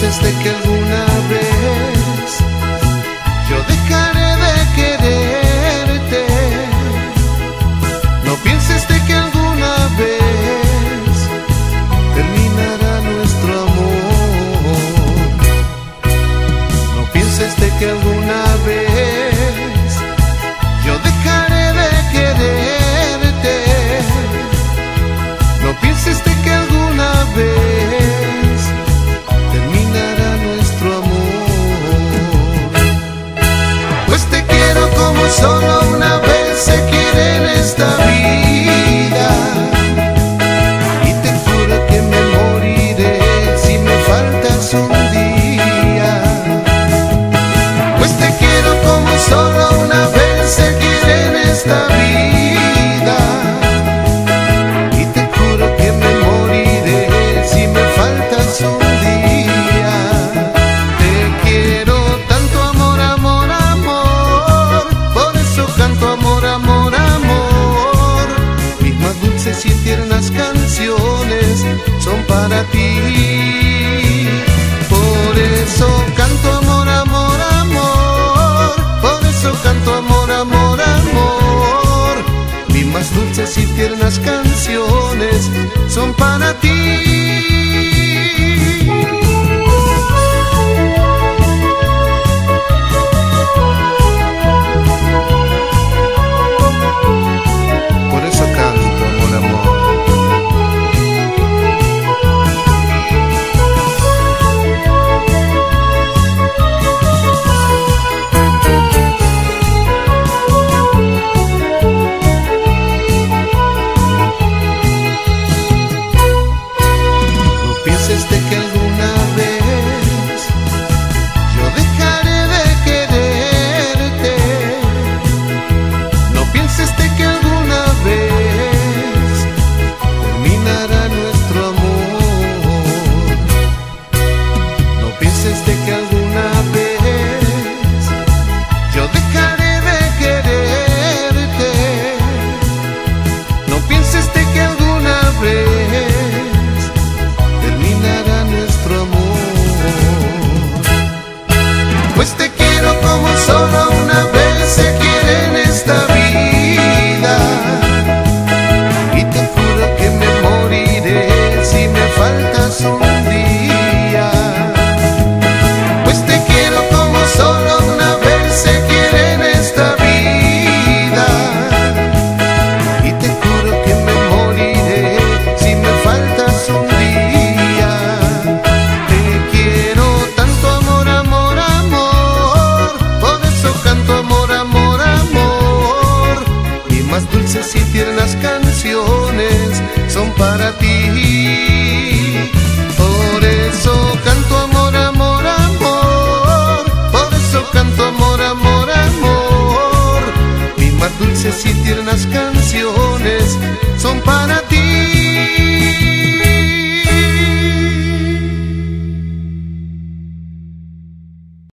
pienses de que alguna vez yo dejaré de quererte. No pienses de que alguna vez terminará nuestro amor. No pienses de que alguna vez yo dejaré de quererte. No pienses de que alguna vez terminará nuestro amor. Pues te quiero como solo una vez se quiere en esta vida, y te juro que me moriré si me faltas un día. Pues te quiero como solo una vez se quiere en esta vida, y te juro que me moriré si me faltas un día. Te quiero tanto, amor, amor, amor, por eso canto amor, amor, amor. Mis más dulces y tiernas canciones son para ti. Por eso canto amor, amor, amor, por eso canto amor, amor, amor. Mis más dulces y tiernas canciones son para ti.